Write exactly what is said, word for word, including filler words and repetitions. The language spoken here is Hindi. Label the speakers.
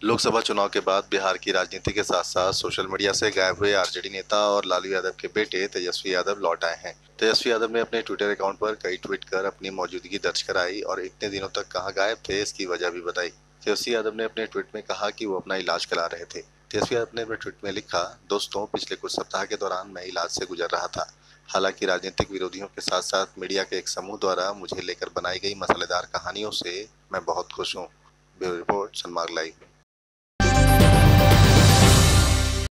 Speaker 1: लोकसभा चुनाव के बाद बिहार की राजनीति के साथ साथ सोशल मीडिया से गायब हुए आरजेडी नेता और लालू यादव के बेटे तेजस्वी यादव लौट आए हैं। तेजस्वी यादव ने अपने ट्विटर अकाउंट पर कई ट्वीट कर अपनी मौजूदगी दर्ज कराई और इतने दिनों तक कहां गायब थे इसकी वजह भी बताई। तेजस्वी यादव ने अपने ट्वीट में कहा कि वो अपना इलाज करा रहे थे। तेजस्वी यादव ने अपने ट्वीट में लिखा, दोस्तों, पिछले कुछ सप्ताह के दौरान मैं इलाज से गुजर रहा था। हालांकि राजनीतिक विरोधियों के साथ साथ मीडिया के एक समूह द्वारा मुझे लेकर बनाई गई मसालेदार कहानियों से मैं बहुत खुश हूँ। Bureau report, Sanmarg live.